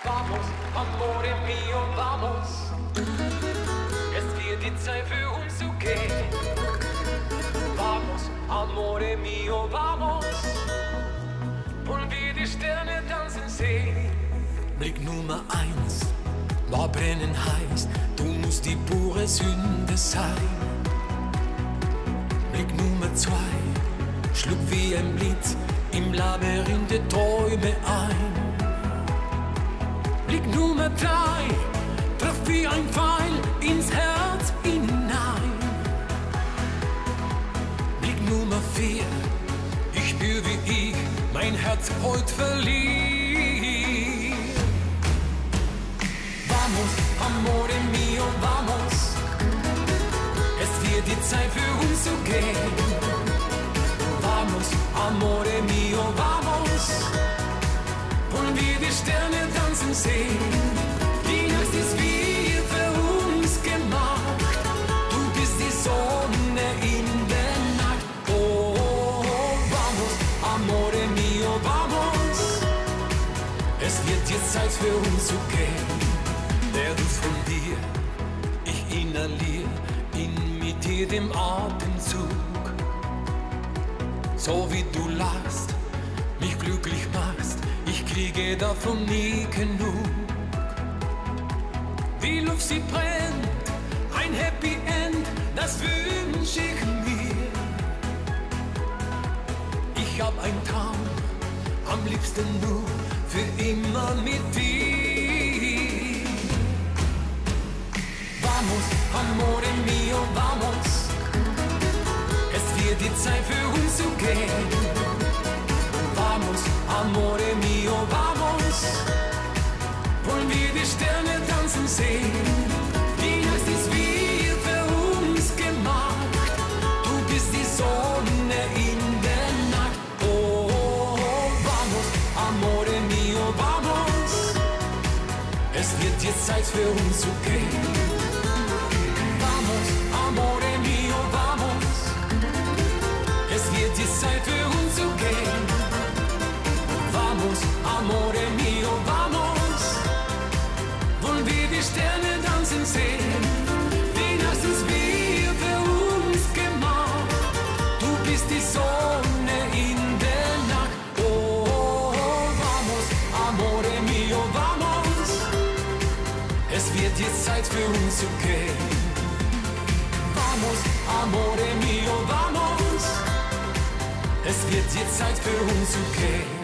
Vamos, amore mio, vamos. Es wird die Zeit für uns zu gehen. Vamos, amore mio, vamos. Und wir die Sterne tanzen sehen. Blick Nummer 1 war brennen heiß, du musst die pure Sünde sein. Blick Nummer 2 schlug wie ein Blitz im Labyrinth der Träume ein. Blick Nummer 3 traf wie ein Pfeil ins Herz hinein. Blick Nummer 4, ich spür wie ich mein Herz heut verlieh. Vamos, amore mio, vamos. Es wird die Zeit für uns zu gehen. Vamos, amore mio, vamos. Und wir die Sterne tanzen sehen. Die Nacht ist wie für uns gemacht. Du bist die Sonne in der Nacht. Oh, vamos, amore mio, vamos. Es wird jetzt Zeit für uns zu gehen. Der Duft von dir, ich inhalier ihn mit jedem Atemzug. So wie du lachst, mich glücklich machst, ich kriege davon nie genug. Die Luft, sie brennt, ein Happy End, das wünsch ich mir. Ich hab einen Traum, am liebsten nur für immer mit dir. Vamos, amore mio, vamos. Es wird die Zeit für uns zu gehen. Vamos, amore mio, vamos. Wollen wir die Sterne tanzen sehen. Die Nacht ist wie für uns gemacht. Du bist die Sonne in der Nacht. Oh, vamos, amore mio, vamos. Es wird jetzt Zeit für uns zu gehen. Vamos, amore mio, vamos. Es wird die Zeit für uns zu gehen. Vamos, amore mio, vamos. Wollen wir die Sterne tanzen sehen. Die Nacht ist wie für uns gemacht. Du bist die Sonne in der Nacht. Oh, vamos, amore mio, vamos. Es wird jetzt Zeit für uns zu gehen. Vamos, amore mio, vamos. Es wird jetzt Zeit für uns zu gehen.